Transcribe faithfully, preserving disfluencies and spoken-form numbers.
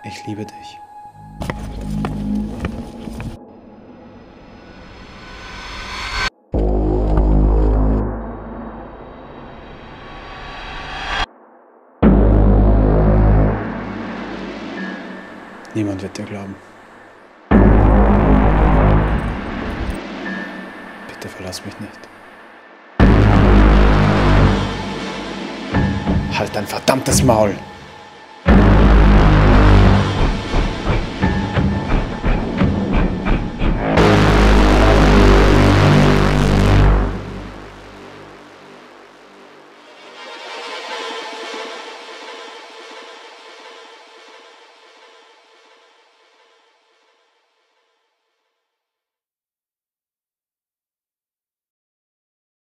Ich liebe dich. Niemand wird dir glauben. Bitte verlass mich nicht. Halt dein verdammtes Maul!